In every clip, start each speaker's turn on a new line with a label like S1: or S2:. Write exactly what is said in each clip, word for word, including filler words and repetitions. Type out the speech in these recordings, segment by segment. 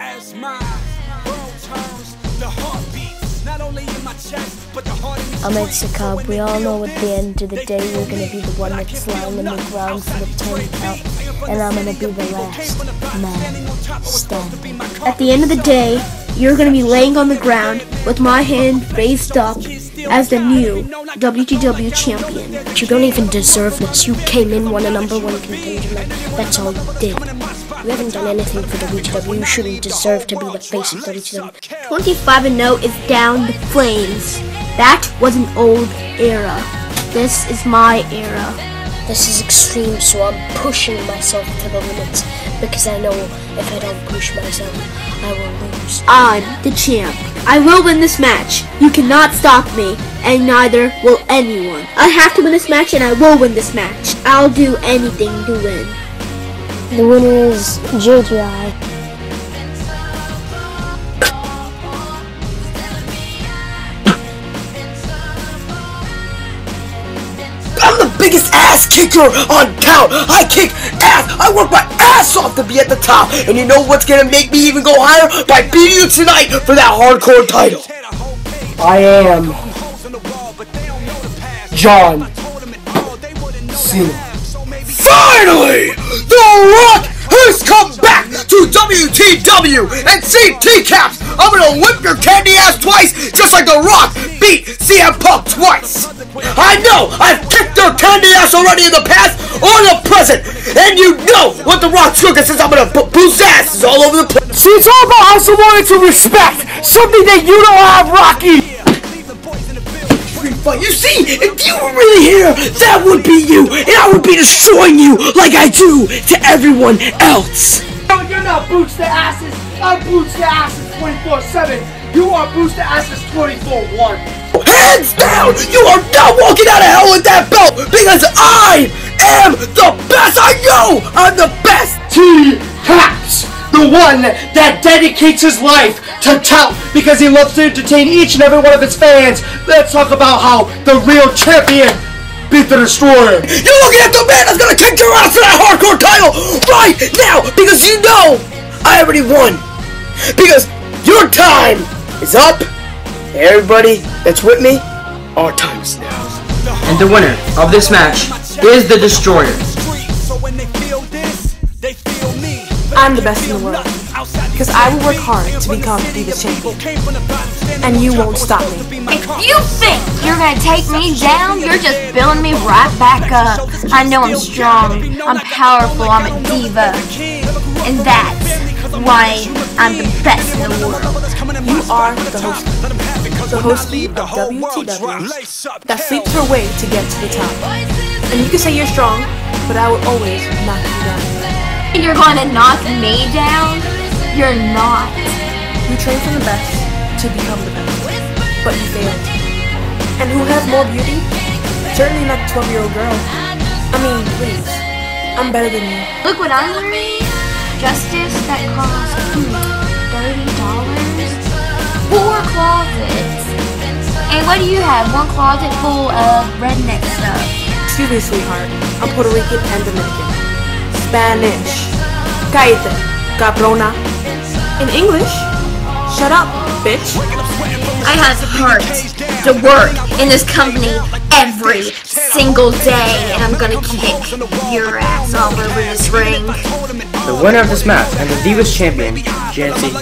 S1: as my world turns, the heart beats not only in my chest, but the heart in my
S2: I'm Ed Cobb. We all know at the end of the day we're gonna be the one that's lying in the ground for the ten count, and I'm gonna be the last man standing.
S3: At the end of the day, you're gonna be laying on the ground with my hand raised up as the new W T W champion.
S2: But you don't even deserve this. You came in, won a number one contingent match. That's all you did. You haven't done anything for W T W. You shouldn't deserve to be the face of W T W.
S3: twenty-five and oh is down the flames. That was an old era. This is my era.
S2: This is extreme, so I'm pushing myself to the limits because I know if I don't push myself, I will lose.
S3: I'm the champ. I will win this match. You cannot stop me, and neither will anyone. I have to win this match, and I will win this match. I'll do anything to win.
S2: The winner is J J I.
S4: I'm the biggest ass kicker on town. I kick ass. I work my ass off to be at the top. And you know what's gonna make me even go higher? By beating you tonight for that hardcore title. I am John Cena. Finally, The Rock has come back to W T W and C T Caps. I'm gonna whip your candy ass twice, just like The Rock beat C M Punk twice. I know I've kicked their candy ass already in the past or the present, and you know what The Rock's cooking since I'm gonna put boost asses all over the place. See, it's all about also wanting to respect something that you don't have, Rocky. But you see, if you were really here, that would be you, and I would be destroying you like I do to everyone else. No, you're not Boots the Asses. I'm Boots the Asses twenty-four seven. You are Boots the Asses twenty-four one. Hands down, you are not walking out of hell with that belt because I am the best. I know I'm the best. T-Caps. The one that dedicates his life to tout because he loves to entertain each and every one of his fans. Let's talk about how the real champion beat the Destroyer. You're looking at the man that's gonna kick your ass for that hardcore title right now because you know I already won. Because your time is up. Everybody that's with me, our time is now.
S5: And the winner of this match is the Destroyer.
S6: I'm the best in the world, because I will work hard to become Divas Champion, and you won't stop me.
S7: If you think you're gonna take me down, you're just building me right back up. I know I'm strong, I'm powerful, I'm a diva, and that's why I'm the best in the world.
S6: You are the host, the host of W T W that sleeps her way to get to the top. And you can say you're strong, but I will always knock you down.
S7: You're going to knock me down? You're not.
S6: You train from the best to become the best, but you failed. And who has more beauty? Certainly not the twelve-year-old girl. I mean, please. I'm better than you.
S7: Look what I'm wearing. Justice that costs hmm, thirty dollars. Four closets. And what do you have? One closet full of redneck stuff.
S6: Excuse me, sweetheart. I'm Puerto Rican and Dominican. Spanish. Cállate, cabrona. In English, shut up, bitch.
S7: I have the heart to work in this company every single day, and I'm gonna kick your ass all over this ring.
S5: The winner of this match and the Divas Champion, Jancy.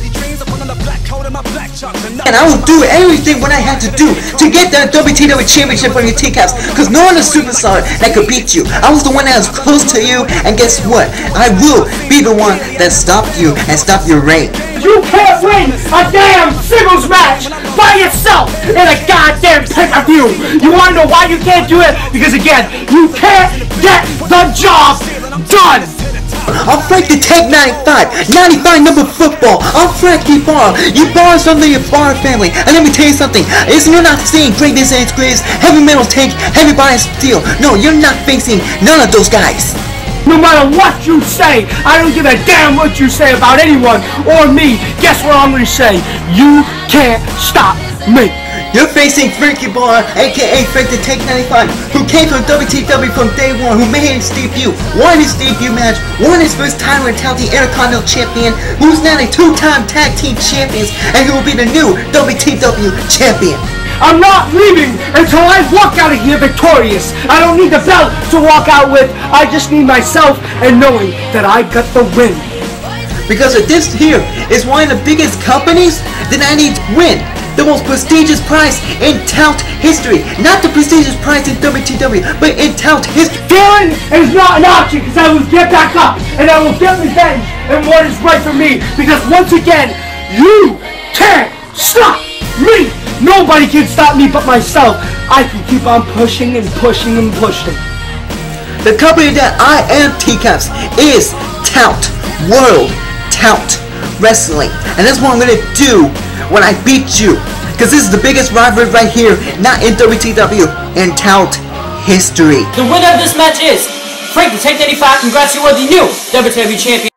S4: And I will do everything what I have to do to get that W T W Championship on your T-Caps, because no one is a superstar that could beat you. I was the one that was close to you, and guess what? I will be the one that stopped you and stopped your reign. You can't win a damn singles match by yourself in a goddamn pay-per-view. You wanna know why you can't do it? Because again, you can't get the job done. I'm Frankie Tech ninety-five, ninety-five number football. I'm Frankie Barr. You borrow something your Barr family. And let me tell you something. Isn't you're not seeing greatness and its greatest heavy metal tank, heavy body steel. No, you're not facing none of those guys. No matter what you say, I don't give a damn what you say about anyone or me. Guess what I'm gonna say? You can't stop me.
S8: You're facing Frankie Bar, aka Frank the Tank ninety-five, who came from W T W from day one, who made his debut, won his debut match, won his first title and held the Intercontinental Champion, who's now a two-time Tag Team Champions, and who will be the new W T W Champion.
S4: I'm not leaving until I walk out of here victorious. I don't need the belt to walk out with. I just need myself and knowing that I got the win.
S8: Because if this here is one of the biggest companies, then I need to win. The most prestigious prize in tout history. Not the prestigious prize in W T W, but in tout history.
S4: Failing is not an option, because I will get back up and I will get revenge and what is right for me. Because once again, you can't stop me. Nobody can stop me but myself. I can keep on pushing and pushing and pushing.
S8: The company that I am T Caps is Tout World Tout Wrestling. And that's what I'm going to do when I beat you. Because this is the biggest rivalry right here, not in W T W, in Tout history.
S9: The winner of this match is Frank the Tank ninety-five. Congrats, you are the new W T W Champion.